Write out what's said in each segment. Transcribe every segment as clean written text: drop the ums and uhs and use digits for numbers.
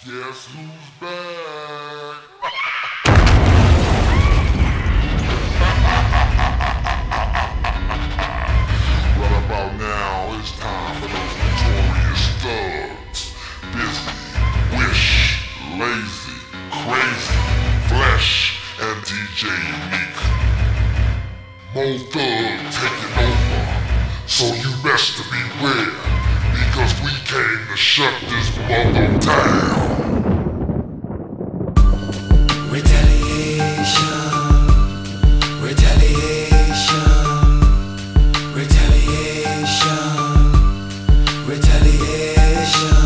Guess who's back? Right about now, it's time for those notorious thugs. Busy, Wish, Lazy, Crazy, Flesh, and DJ Unique. Mo Thug taking over, so you best to beware, because we came to shut this mother down. Retaliation, retaliation, retaliation, retaliation,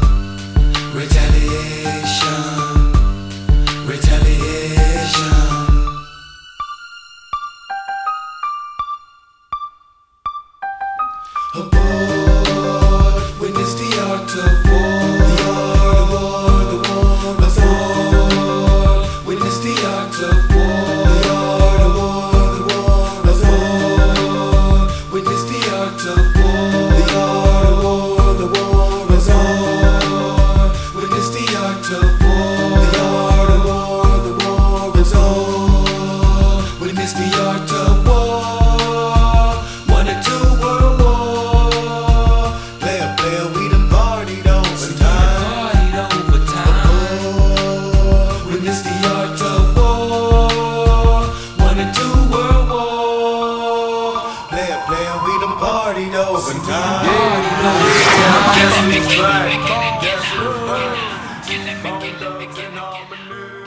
retaliation, retaliation. Aboard, witness the art of war. The art of war, the war of war. Witness the art of war. The art of war, the war of war. Witness the art of war. The art of war, the war of war. Witness the art of war. The art of war, the war of war. Witness the art of war. 1 and 2 World War. Player, we done partied over time. Witness the art of war. 1 and 2 World War. Player, we done partied over time. Guess who's right? Guess who's right?